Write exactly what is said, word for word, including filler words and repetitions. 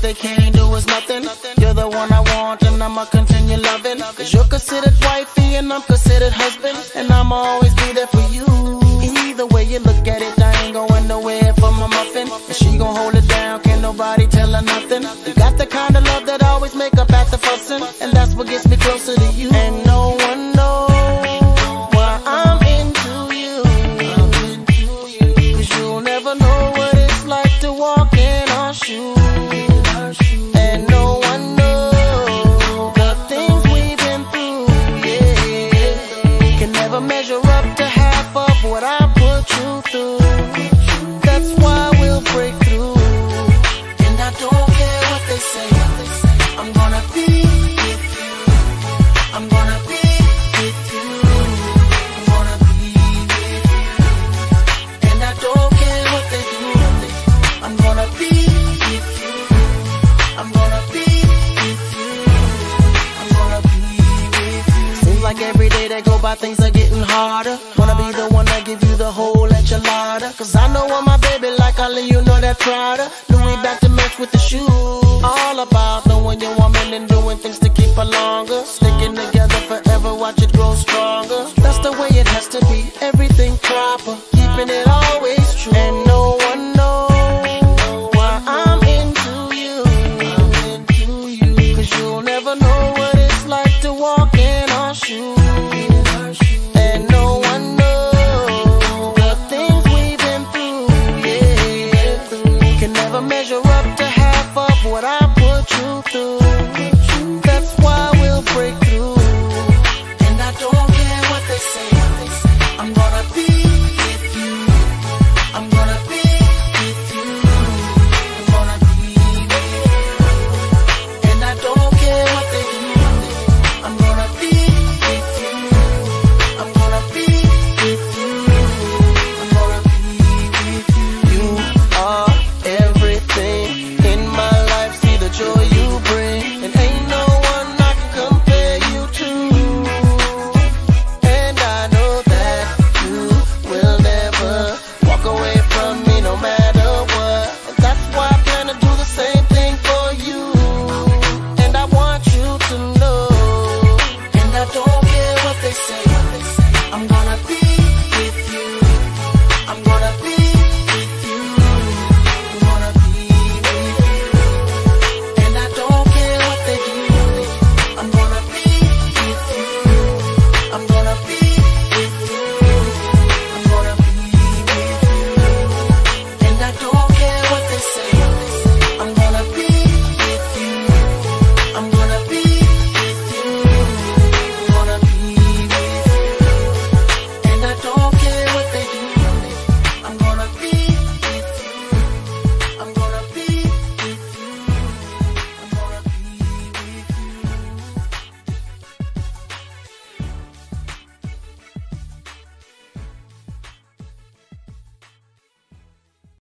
they can't do is nothing. You're the one I want and I'ma continue loving. Cause you're considered wifey and I'm considered husband. And I'ma always be there for you. Either way you look at it, I ain't going nowhere for my muffin. And she gon' hold it down, can't nobody tell her nothing. You got the kind of love that always make up after fussing. And that's what gets me closer to you. And no one knows why I'm into you. Cause you'll never know what it's like to walk in our shoes. And no one knows the things we've been through, yeah. Can never measure up to half of what I put you through. That's why we'll break through. And I don't care what they say, I'm gonna be with you. I'm gonna be with you. I'm gonna be with you. And I don't care what they do, I'm gonna be with you. I'm gonna be with you. I'm gonna be with you. Seems like every day that go by things are getting harder. Wanna be the one that give you the whole enchilada. Cause I know I'm my baby like Ali, you know that Prada. Louis back to match with the shoes. All about knowing your woman and doing things to keep her longer. Sticking together forever, watch it grow stronger. That's the way it has to be, everything proper.